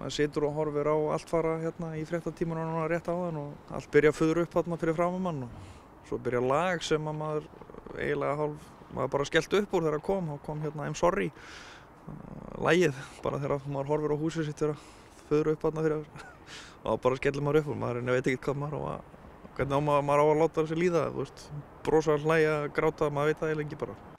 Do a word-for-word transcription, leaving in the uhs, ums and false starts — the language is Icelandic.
maður situr og horfir á allt fara hérna í fréttatímanum núna rétt áðan og allt byrja að fuðra upp þarna fyrir framan mann og svo byrja lag sem að maður eiginlega hálf, maður bara skellt upp úr þegar það kom, þá kom hérna I'm sorry, lagið, bara þegar maður horfir á húsið sitt þegar að fuðra upp þarna fyrir og þá bara skellir maður upp og maður veit ekki hvað maður á að, hvernig á maður, maður á að láta þessi líða, þú veist, brosa, hlæja, gráta, maður veit það eiginlega ekki bara.